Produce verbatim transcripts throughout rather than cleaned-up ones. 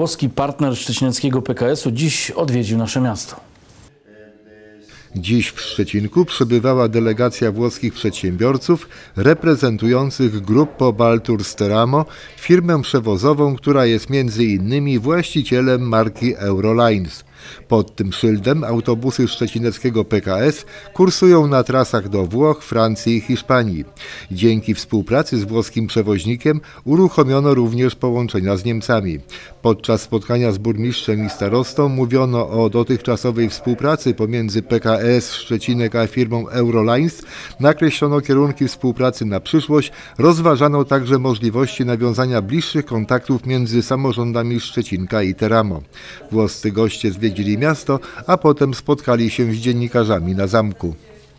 Włoski partner szczecineckiego P K S-u dziś odwiedził nasze miasto. Dziś w Szczecinku przybywała delegacja włoskich przedsiębiorców reprezentujących Gruppo Baltour-Steramo, firmę przewozową, która jest między innymi właścicielem marki Eurolines. Pod tym szyldem autobusy szczecineckiego P K S kursują na trasach do Włoch, Francji i Hiszpanii. Dzięki współpracy z włoskim przewoźnikiem uruchomiono również połączenia z Niemcami. Podczas spotkania z burmistrzem i starostą mówiono o dotychczasowej współpracy pomiędzy P K S Szczecinek a firmą Eurolines, nakreślono kierunki współpracy na przyszłość, rozważano także możliwości nawiązania bliższych kontaktów między samorządami Szczecinka i Teramo. Włoscy goście zwiedzili miasto, a potem spotkali się z dziennikarzami na zamku.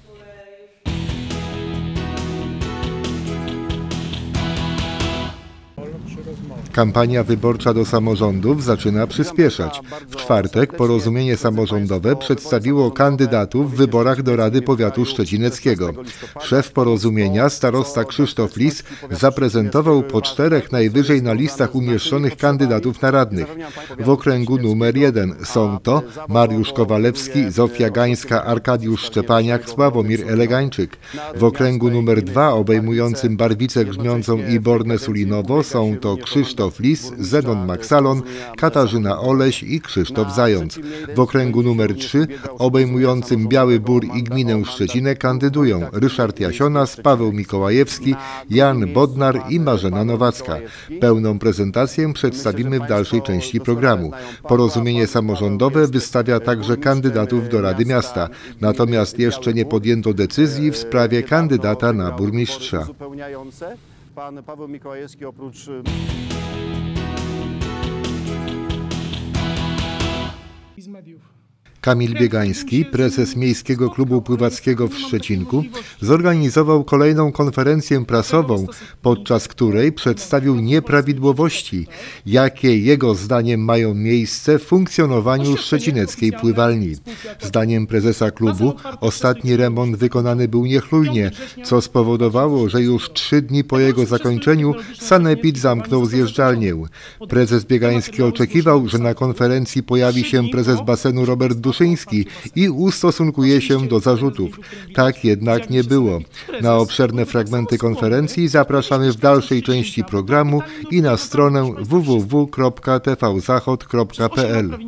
Kampania wyborcza do samorządów zaczyna przyspieszać. W czwartek Porozumienie Samorządowe przedstawiło kandydatów w wyborach do Rady Powiatu Szczecineckiego. Szef Porozumienia, starosta Krzysztof Lis, zaprezentował po czterech najwyżej na listach umieszczonych kandydatów na radnych. W okręgu numer jeden są to Mariusz Kowalewski, Zofia Gańska, Arkadiusz Szczepaniak, Sławomir Elegańczyk. W okręgu numer dwa, obejmującym Barwicę Grzmiącą i Bornę Sulinowo, są to Krzysztof Lis, Zenon Maksalon, Katarzyna Oleś i Krzysztof Zając. W okręgu numer trzy, obejmującym Biały Bór i gminę Szczecinek, kandydują Ryszard Jasionas, Paweł Mikołajewski, Jan Bodnar i Marzena Nowacka. Pełną prezentację przedstawimy w dalszej części programu. Porozumienie Samorządowe wystawia także kandydatów do Rady Miasta, natomiast jeszcze nie podjęto decyzji w sprawie kandydata na burmistrza. Pan Paweł Mikołajewski oprócz... Kamil Biegański, prezes Miejskiego Klubu Pływackiego w Szczecinku, zorganizował kolejną konferencję prasową, podczas której przedstawił nieprawidłowości, jakie jego zdaniem mają miejsce w funkcjonowaniu szczecineckiej pływalni. Zdaniem prezesa klubu ostatni remont wykonany był niechlujnie, co spowodowało, że już trzy dni po jego zakończeniu sanepid zamknął zjeżdżalnię. Prezes Biegański oczekiwał, że na konferencji pojawi się prezes basenu Robert Duszyński i ustosunkuje się do zarzutów. Tak jednak nie było. Na obszerne fragmenty konferencji zapraszamy w dalszej części programu i na stronę w w w kropka t v zachod kropka p l.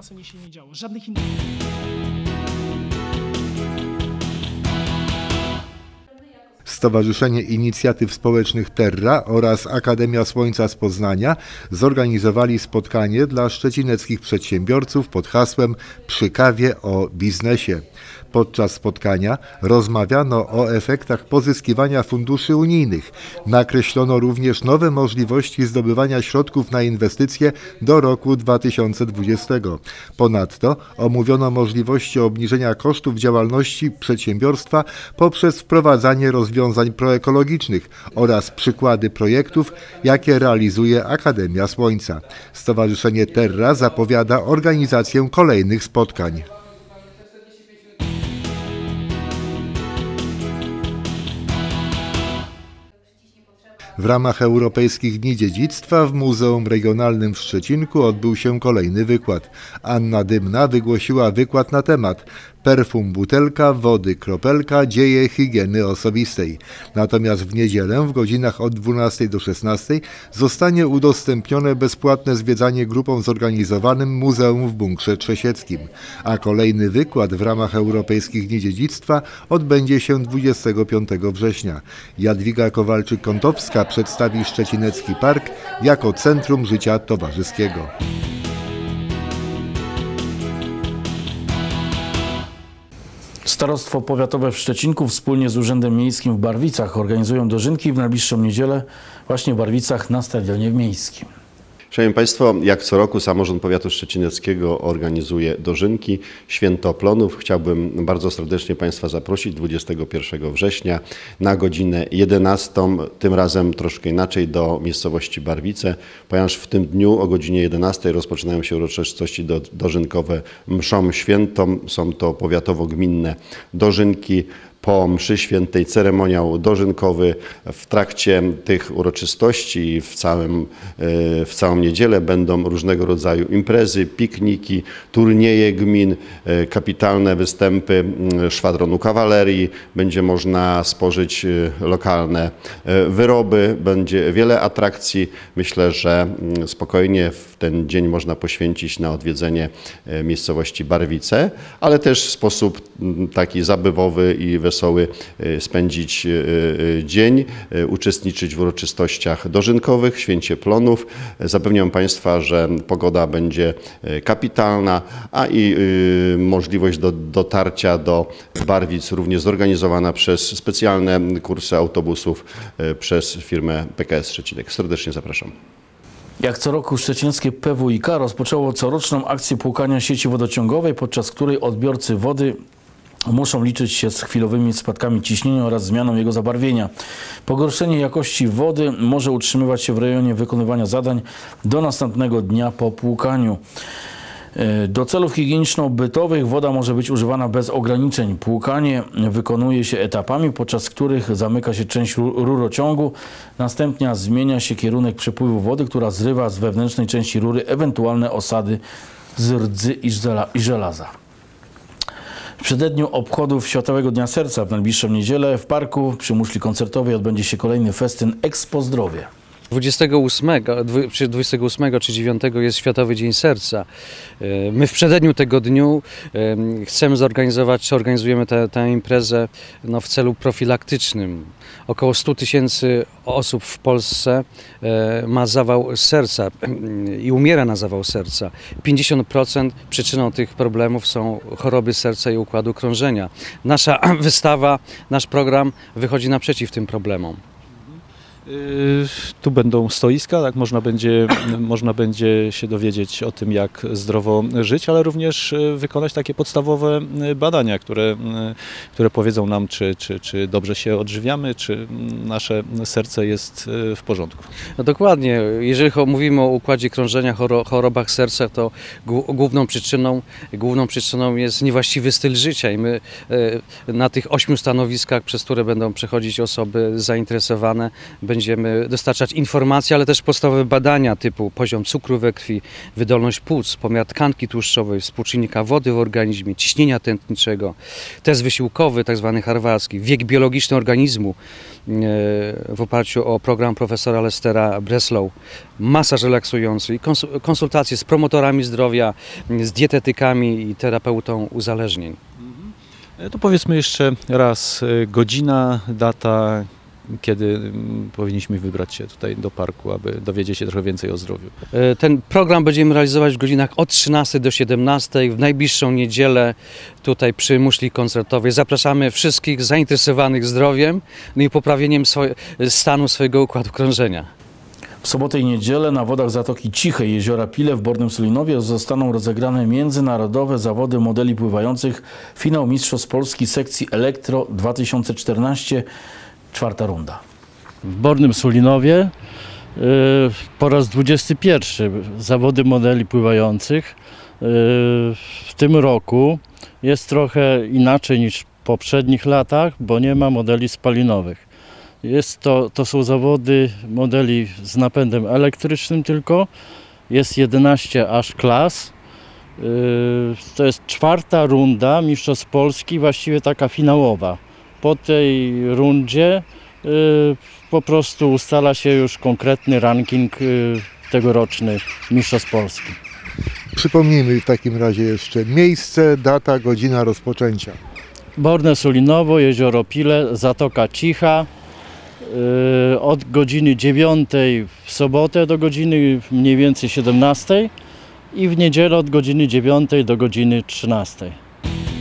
Stowarzyszenie Inicjatyw Społecznych Terra oraz Akademia Słońca z Poznania zorganizowali spotkanie dla szczecineckich przedsiębiorców pod hasłem Przy kawie o biznesie. Podczas spotkania rozmawiano o efektach pozyskiwania funduszy unijnych. Nakreślono również nowe możliwości zdobywania środków na inwestycje do roku dwa tysiące dwudziestego. Ponadto omówiono możliwości obniżenia kosztów działalności przedsiębiorstwa poprzez wprowadzanie rozwiązań proekologicznych oraz przykłady projektów, jakie realizuje Akademia Słońca. Stowarzyszenie Terra zapowiada organizację kolejnych spotkań. W ramach Europejskich Dni Dziedzictwa w Muzeum Regionalnym w Szczecinku odbył się kolejny wykład. Anna Dymna wygłosiła wykład na temat Perfum butelka, wody kropelka, dzieje higieny osobistej. Natomiast w niedzielę w godzinach od dwunastej do szesnastej zostanie udostępnione bezpłatne zwiedzanie grupom zorganizowanym Muzeum w Bunkrze Trzesieckim. A kolejny wykład w ramach Europejskich Dni Dziedzictwa odbędzie się dwudziestego piątego września. Jadwiga Kowalczyk-Kątowska przedstawi Szczecinecki Park jako centrum życia towarzyskiego. Starostwo Powiatowe w Szczecinku wspólnie z Urzędem Miejskim w Barwicach organizują dożynki w najbliższą niedzielę właśnie w Barwicach na Stadionie Miejskim. Szanowni Państwo, jak co roku samorząd powiatu szczecineckiego organizuje dożynki, Święto Plonów. Chciałbym bardzo serdecznie Państwa zaprosić dwudziestego pierwszego września na godzinę jedenastą, tym razem troszkę inaczej do miejscowości Barwice, ponieważ w tym dniu o godzinie jedenastej rozpoczynają się uroczystości do, dożynkowe mszą świętą. Są to powiatowo-gminne dożynki. po mszy świętej ceremoniał dożynkowy. W trakcie tych uroczystości w, całym, w całą niedzielę będą różnego rodzaju imprezy, pikniki, turnieje gmin, kapitalne występy szwadronu kawalerii. Będzie można spożyć lokalne wyroby, będzie wiele atrakcji. Myślę, że spokojnie w ten dzień można poświęcić na odwiedzenie miejscowości Barwice, ale też w sposób taki zabawowy i wesoły spędzić dzień, uczestniczyć w uroczystościach dożynkowych, święcie plonów. Zapewniam Państwa, że pogoda będzie kapitalna, a i możliwość do dotarcia do Barwic również zorganizowana przez specjalne kursy autobusów przez firmę P K S Szczecinek. Serdecznie zapraszam. Jak co roku szczecińskie P W I K rozpoczęło coroczną akcję płukania sieci wodociągowej, podczas której odbiorcy wody muszą liczyć się z chwilowymi spadkami ciśnienia oraz zmianą jego zabarwienia. Pogorszenie jakości wody może utrzymywać się w rejonie wykonywania zadań do następnego dnia po płukaniu. Do celów higieniczno-bytowych woda może być używana bez ograniczeń. Płukanie wykonuje się etapami, podczas których zamyka się część rurociągu. Następnie zmienia się kierunek przepływu wody, która zrywa z wewnętrznej części rury ewentualne osady z rdzy i żelaza. W przededniu obchodów Światowego Dnia Serca w najbliższą niedzielę w parku przy muszli koncertowej odbędzie się kolejny festyn Expo Zdrowie. dwudziestego ósmego, dwudziestego ósmego czy dziewiątego jest Światowy Dzień Serca. My w przededniu tego dniu chcemy zorganizować, czy organizujemy tę, tę imprezę no, w celu profilaktycznym. Około stu tysięcy osób w Polsce ma zawał serca i umiera na zawał serca. pięćdziesiąt procent przyczyną tych problemów są choroby serca i układu krążenia. Nasza wystawa, nasz program wychodzi naprzeciw tym problemom. Tu będą stoiska, tak można będzie, można będzie się dowiedzieć o tym, jak zdrowo żyć, ale również wykonać takie podstawowe badania, które, które powiedzą nam, czy, czy, czy dobrze się odżywiamy, czy nasze serce jest w porządku. No dokładnie. Jeżeli mówimy o układzie krążenia, chorobach serca, to główną przyczyną, główną przyczyną jest niewłaściwy styl życia i my na tych ośmiu stanowiskach, przez które będą przechodzić osoby zainteresowane, będziemy dostarczać informacje, ale też podstawowe badania typu poziom cukru we krwi, wydolność płuc, pomiar tkanki tłuszczowej, współczynnika wody w organizmie, ciśnienia tętniczego, test wysiłkowy, tak zwany harwarski, wiek biologiczny organizmu w oparciu o program profesora Lestera Breslow, masaż relaksujący i konsultacje z promotorami zdrowia, z dietetykami i terapeutą uzależnień. To powiedzmy jeszcze raz godzina, data, kiedy powinniśmy wybrać się tutaj do parku, aby dowiedzieć się trochę więcej o zdrowiu. Ten program będziemy realizować w godzinach od trzynastej do siedemnastej w najbliższą niedzielę tutaj przy muszli koncertowej. Zapraszamy wszystkich zainteresowanych zdrowiem no i poprawieniem swoje, stanu swojego układu krążenia. W sobotę i niedzielę na wodach Zatoki Cichej jeziora Pile w Bornym Sulinowie zostaną rozegrane międzynarodowe zawody modeli pływających, finał Mistrzostw Polski sekcji Elektro dwa tysiące czternaście. Czwarta runda. W Bornym Sulinowie y, po raz dwudziesty pierwszy zawody modeli pływających. Y, w tym roku jest trochę inaczej niż w poprzednich latach, bo nie ma modeli spalinowych. Jest to, to są zawody modeli z napędem elektrycznym tylko. Jest jedenaście aż klas. Y, to jest czwarta runda Mistrzostw Polski, właściwie taka finałowa. Po tej rundzie y, po prostu ustala się już konkretny ranking y, tegoroczny Mistrzostw Polski. Przypomnijmy w takim razie jeszcze miejsce, data, godzina rozpoczęcia. Borne Sulinowo, jezioro Pile, Zatoka Cicha. Y, od godziny dziewiątej w sobotę do godziny mniej więcej siedemnastej i w niedzielę od godziny dziewiątej do godziny trzynastej.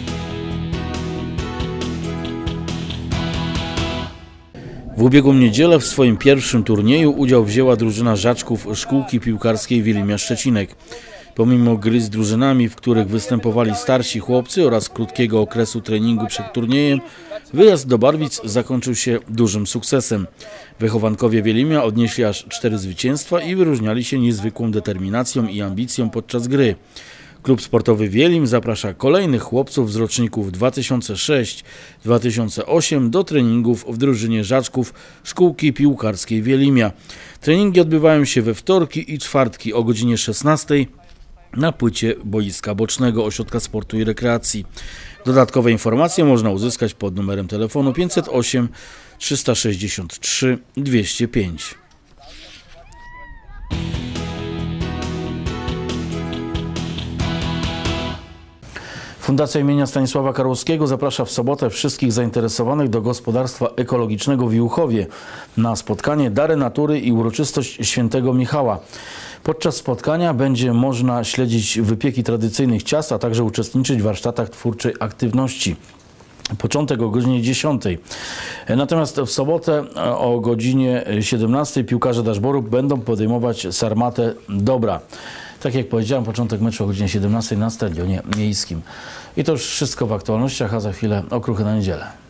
W ubiegłą niedzielę w swoim pierwszym turnieju udział wzięła drużyna Żaczków Szkółki Piłkarskiej Wilimia Szczecinek. Pomimo gry z drużynami, w których występowali starsi chłopcy oraz krótkiego okresu treningu przed turniejem, wyjazd do Barwic zakończył się dużym sukcesem. Wychowankowie Wielimia odnieśli aż cztery zwycięstwa i wyróżniali się niezwykłą determinacją i ambicją podczas gry. Klub Sportowy Wielim zaprasza kolejnych chłopców z roczników dwa tysiące szósty dwa tysiące ósmy do treningów w drużynie Żaczków Szkółki Piłkarskiej Wielimia. Treningi odbywają się we wtorki i czwartki o godzinie szesnastej na płycie boiska bocznego Ośrodka Sportu i Rekreacji. Dodatkowe informacje można uzyskać pod numerem telefonu pięćset osiem trzysta sześćdziesiąt trzy dwieście pięć. Fundacja imienia Stanisława Karłowskiego zaprasza w sobotę wszystkich zainteresowanych do gospodarstwa ekologicznego w Juchowie na spotkanie Dary Natury i uroczystość Świętego Michała. Podczas spotkania będzie można śledzić wypieki tradycyjnych ciast, a także uczestniczyć w warsztatach twórczej aktywności. Początek o godzinie dziesiątej. Natomiast w sobotę o godzinie siedemnastej piłkarze Daszboru będą podejmować Sarmatę Dobra. Tak jak powiedziałem, początek meczu o godzinie siedemnastej na stadionie miejskim. I to już wszystko w aktualnościach, a za chwilę okruchy na niedzielę.